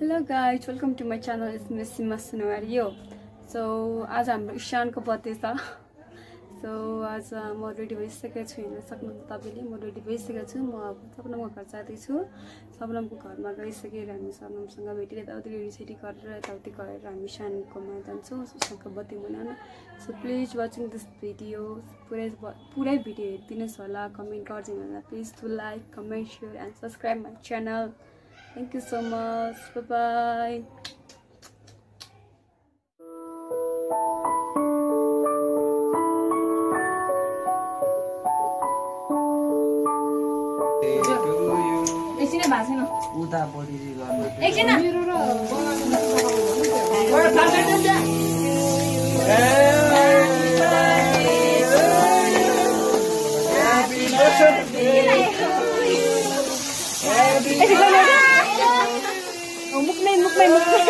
Hello guys, welcome to my channel. It's Miss Sima Scenario. So आज हाम्रो ईशानको birthday छ. So आज म रेडी भइसकेको छु. हेर्न सक्नुहुन्छ तपाईले म रेडी भइसकेको छु. म सपनामको घर जाँदै छु. सपनामको घरमा गइसकेर हामी सपनामसँग भेटेर यताउति रेडी गरेर यताउति गएर हामी ईशानकोमा जान्छौँ. ईशानको बर्थडे मनाउन. So please watching this video. पुरै भिडियो हेर्दिनुस् होला. कमेन्ट गर्दिनु होला. Please do like, comment, share and subscribe my channel. Thank you so much. Bye bye. एकछिन भाषण उता बडी गर्नु एकछिन मुखमै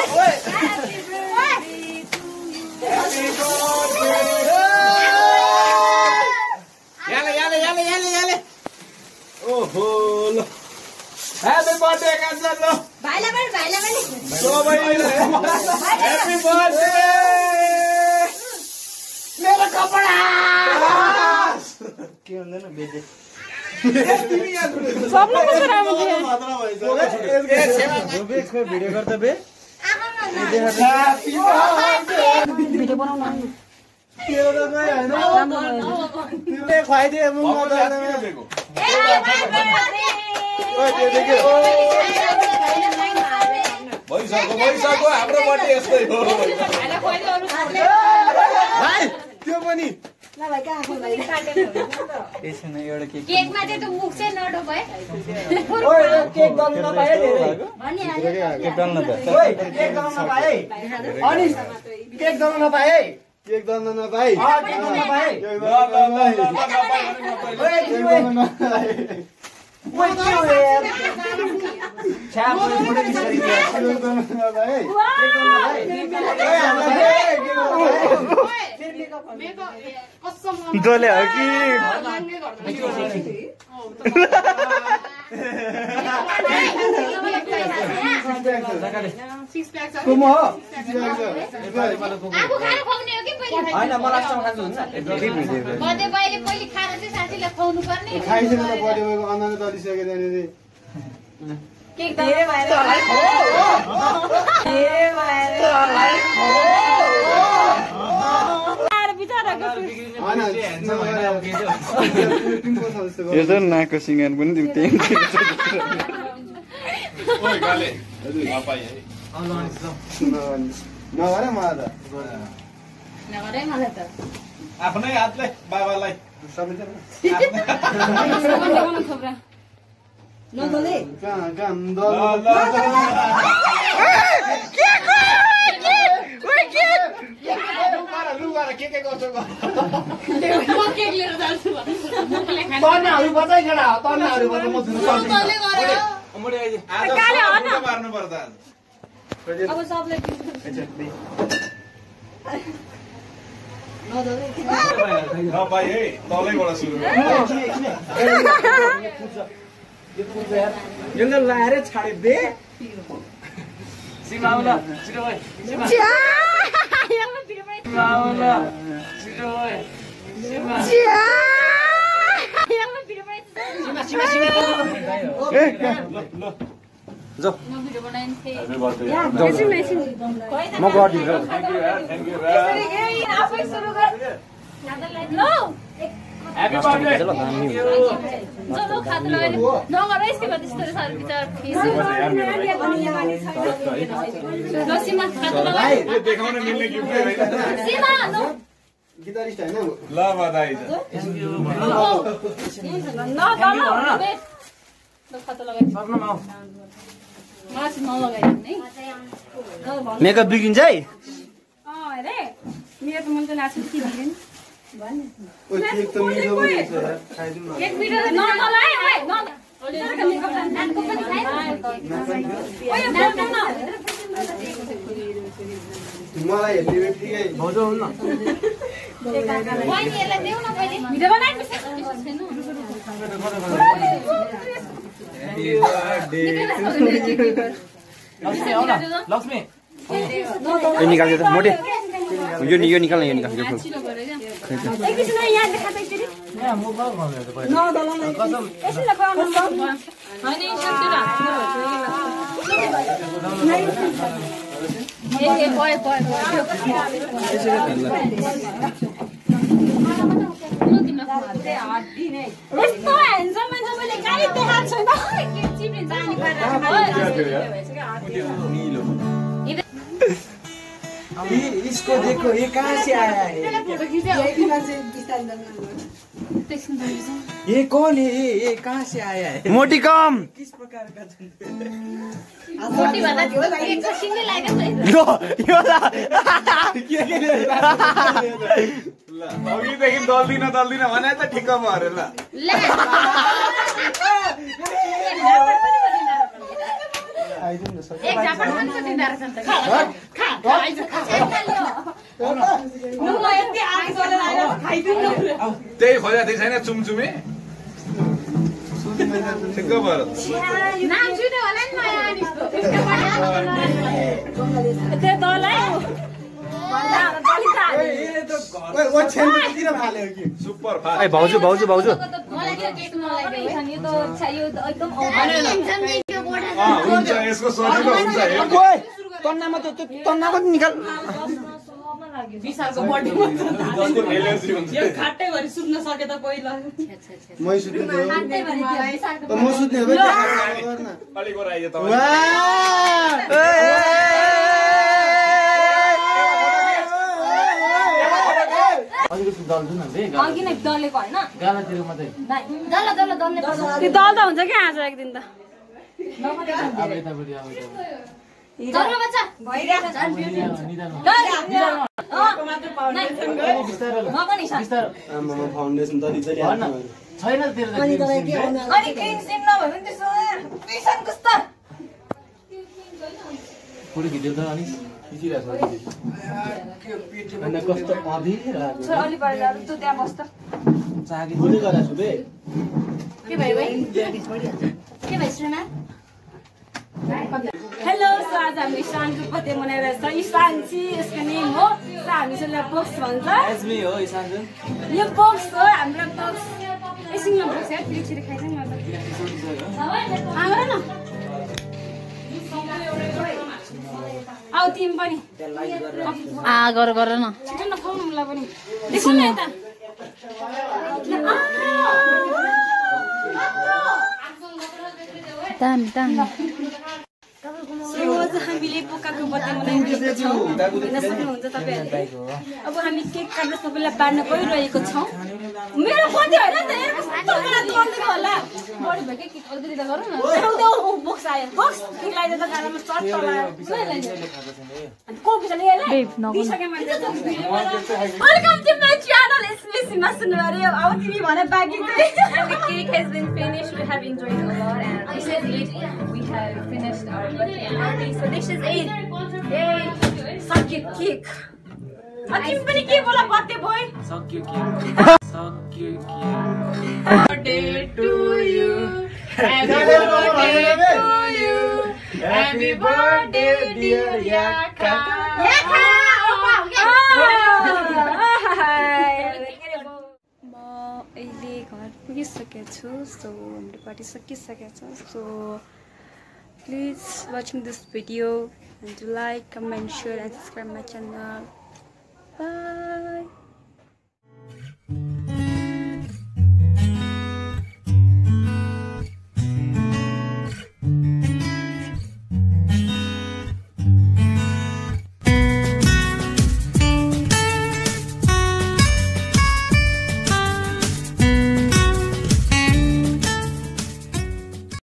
याले ओहो ल Happy birthday, Kansalo! Baila, so Happy birthday! Mera kapda! के हुँदैन बेजे सबले कसरी आमा दिए यसको भिडियो गर्दा बे भिडियो बनाउन के हो त भाइ हैन तिमीले खुवाइदिए म गर्दैन भइसक्यो हाम्रो बर्थडे यस्तै हो भाइ त्यो पनि ल भाइ कहाँ आको भाइ यसमा एउटा केक केकमा चाहिँ त मुख चाहिँ नडो भए ओइ केक दल्न नपाए धेरै भनिहाल्यो केक दल्न नपाए ओइ केक दल्न नपाए अनि केक दल्न नपाए केक दल्न नपाए केक दल्न नपाए ल नपाए What you have? Chap, what is this? Dole aki. Six packs. Kumo. Aku खाना खुवाउने हो कि पहिले हैन म लास्टमा खान्छु हुन्छ बर्थडे बाइले पहिले खाना चाहिँ साथीले खुवाउनु पर्ने खाइसकेर त बर्थडेको अनन दलिसके जाने रे केक धेरै भएर धेरै भएर यार बिचाराको यो त नाको सिंगार पनि दिउँ ओइ गाले नपाइ है नगरे मलाई त नगरे मलाई त आफ्नै हातले बाबालाई सबै थोप्रा नदले कहाँ के गर्छौ म केक लिएर जान्छु तन्नाहरु बचाइ खडा तन्नाहरु बचाइ म धुनु तले गरे मोडे आइज आज मार्नु पर्दा अब सबले नपाइ है तलैबाट सुरु यो लाएर छाडे बे सिमाउला छिटो भए सिमा सिमाउला छिटो भए सिमा सिमा ल जो भिडियो बनाइन्थे म गर्दिन्छु थ्यांक यू आफै सुरु गर नो हैप्पी बर्थडे चलो खात लगाइले नगर यस्तै भयो त्यस्तो सारो विचार लो सीमा खात लगाइ देखाउन मिल्ने गिफ्ट हैन सीमा नो गिटारिस्ट हैन ल बधाई छ न गर्न ल खात लगाइ सक्नु म मास नलगाइदिनु है मेकअप बिगिन्छ है अरे मेरो त मन त लाग्छ कि बिगिन भन्ने ओ केक त मिठो हुन्छ खाइदिनु न केक मिठो न नलाइ ओइ न मेकअप नानको पनि खाइ ओइ न मलाई हेर्ने बित्तिकै भजो हुन न बहिनीहरुलाई देऊ न पहिले भिडियो बनाइन्छ Happy birthday to you. Lakshmi आऊ न लक्ष्मी यो निकाल्यो त मोटे यो निकाल्न यो निकाल्यो यो फुल एकैछिन यहाँ देखा त एकचोटि यहाँ म बाउ भन्दै त पहिला कसम एकछिन खुवाउनु होइन सक्छु र ए पय यस्तो ह्यान्डसम मान्छे मैले कहीँ देखाएको छैन के चिप्लिन्छ अनि इसको देखो ये कहाँ से आया है ये कौन है ये कहाँ से आया है मोटी कम किस प्रकार का मोटी भन्दा एक सिंगै लागेको अघिदेखि दल्दिन भने त ठिक्क भयो अरे ल एक झापड पनि त दिँदा रहेछ नि त त्यही खोजा त्यही छैन चुमचुमे ठिक्क भयो नाम सुन्यो होला नि नयाँ आनिसको त्यो दलै सुपर ए भाउजू भाउजू भाउजू मलाई त्यो केक नलाग्यो यो त एकदम हुन्छ यसको सजिलो हुन्छ ओए तन्नामा त तन्नाको निकाल विशालको बर्थडेमा जसको एलर्जी हुन्छ यो खाटै भरि सुत्न सके त पहिला म सुत्ने हो म सुत्ने हो अलिक आइयो त अलिकति दल्छु न रे अघि नै दलेको होइन गालातिर मात्रै त्यो दल त हुन्छ क्या आज एक दिन त अब यतापट्टि चल्नु बच्चा आमामा फाउन्डेसन त दिदै छैन तेरो त अनि केही सिम नभए पनि त्यसो पैसा कस्तो पुरै भिडियो त अनि अनि कस्तो अभिरहेको अलि पर जानु तँ त्यहाँ बस्छ चागी खोले गरेको छु बे के भयो भाइ के भयो श्रीमान हेलो सो आज हामी ईशानको बर्थडे मनाइरहेछ ईशान चाहिँ यसको नेम हो हामी चाहिँ बक्स भन्छ एजमी हो इसान्जु यो बक्स हो हाम्रो बक्स एकछिन बक्स है छिरी खाइदिउँ न न आऊ तिमी पनि गर न छिटो न खाउँ मलाई पनि देखौ न यता हामीले पोकाको बर्थडे मनाइरहेको छौँ हेर्न सक्नुहुन्छ तपाईँहरूले अब हामी केक काटेर सबैलाई बाँड्न गइरहेको छौँ मेरो बर्थडे होइन नि त होला बढी भयो कि केक अलिकति त गरौँ न बक्स आयो बक्स केक लगाइदियो त गालामा चट welcome to my channel SBC मा सुन्नु अरे अब तिमी भने बाँकी चाहिँ And the cake has been finished. We have enjoyed a lot, and this is it. We have finished our birthday party. So this is it. Yay! सक्यो cake तिमी पनि के बोला बर्थडे बोय सक्यो के सक्यो के birthday to you happy birthday to you happy birthday dear याका अहिले घर पुगिसकेको छु सो हाम्रो पार्टी सकिसकेको छ so please watching this video and like comment share and subscribe my channel by